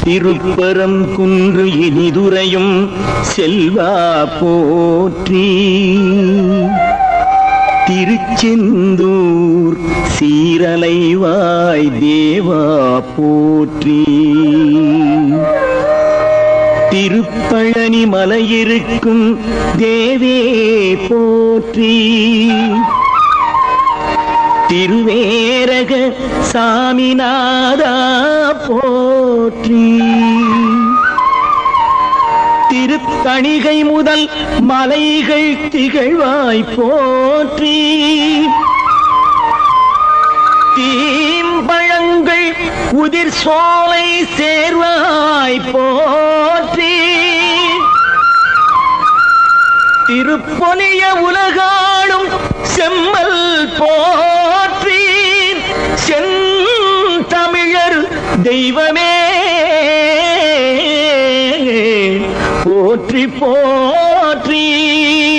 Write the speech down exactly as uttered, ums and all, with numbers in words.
திருப்பரம் குன்று இனிதுரையும் செல்வா போற்றி. திருச்செந்தூர் சீரலைவாய் தேவா போற்றி. திருப்பழனி மலையிருக்கும் தேவே போற்றி. திருவேரக சாமிநாதா போற்றி. திருத்தணிகை முதல் மலைகள் திகழ்வாய் போற்றி. தீம்பழங்கள் உதிர் சோலை சேர்வாய் போற்றி. திருப்பொலிய உலகாளும் செம்மல் போற்றி. செந்தமிழர் தெய்வமே போற்றி போற்றி.